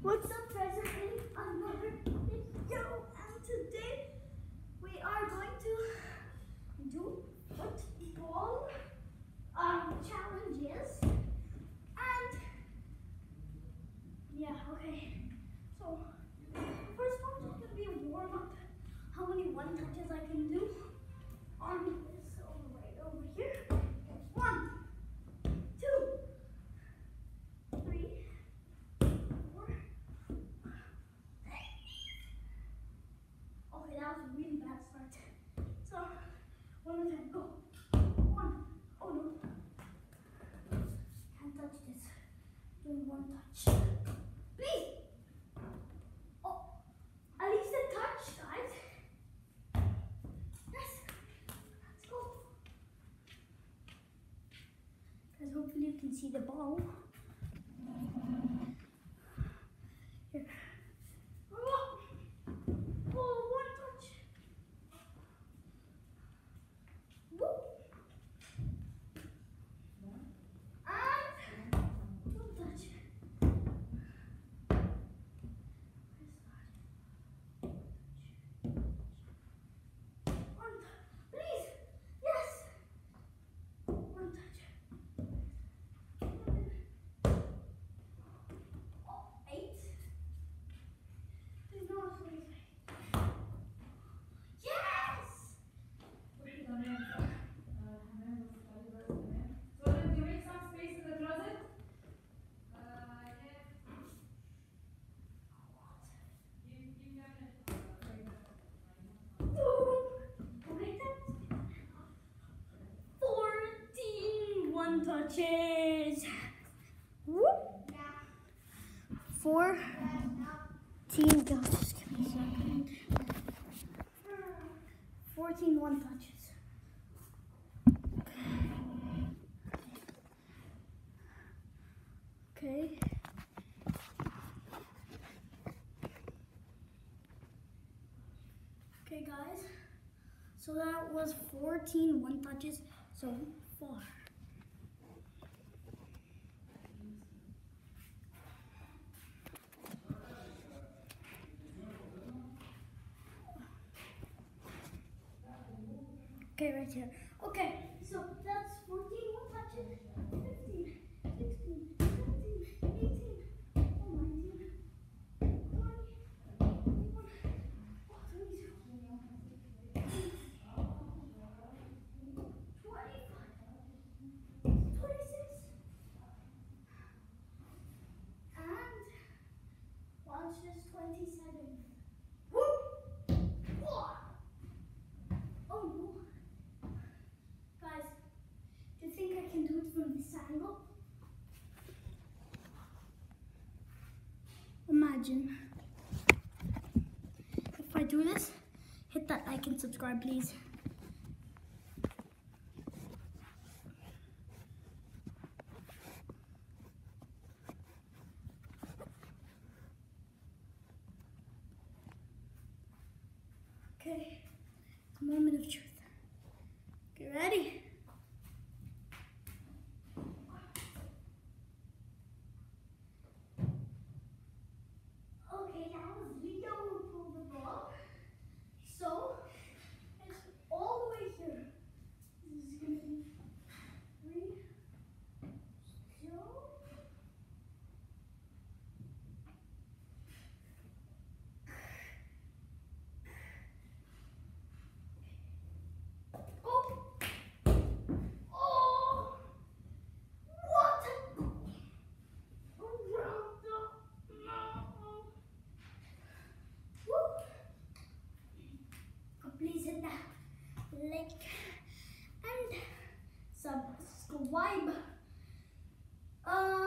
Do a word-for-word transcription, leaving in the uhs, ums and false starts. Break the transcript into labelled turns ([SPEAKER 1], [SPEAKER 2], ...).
[SPEAKER 1] What's up, present in another video, and today we are going to do football um, challenges, and yeah, okay, so the first one is going to be a warm-up, how many one touches I can do on this over right over here. One, two, three, four. Okay, that was a really bad start. So, one more time, go. One. Oh no. Can't touch this. Doing one touch. Please. Oh, at least a touch, guys. Yes. Let's go. Guys, hopefully you can see the ball. Here. Oh, oh, one touch. Woo. And one touch. One touch. Please. Yes. One touch. Oh, eight. There's no other way. Yes!
[SPEAKER 2] So did you make some space in the closet? Uh, yeah. Give, give me a minute.
[SPEAKER 1] Okay, that's fourteen one touches. Whoop. fourteen, just give me a second. fourteen one touches. Okay. Okay, guys. So that was fourteen one touches so far. Okay, right here. Okay, so that's fourteen one touches, fifteen, sixteen, seventeen, eighteen, oh, nineteen, twenty, twenty-one, oh, twenty-two, twenty-five, twenty-six, and watch this, twenty-seven. Woo! Oh! Oh no. Guys, do you think I can do it from this angle? Imagine. If I do this, hit that like and subscribe, please. Okay, moment of truth. Get ready? Okay, that was Leo who pulled the ball. So, it's all the way here. This is going to be three, zero. Oh! Oh! What? Around the mouth. Woo! Oh, please hit that like and subscribe. Um.